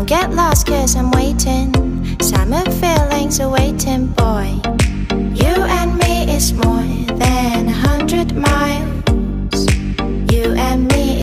Don't get lost cause I'm waiting. Summer feelings are waiting, boy.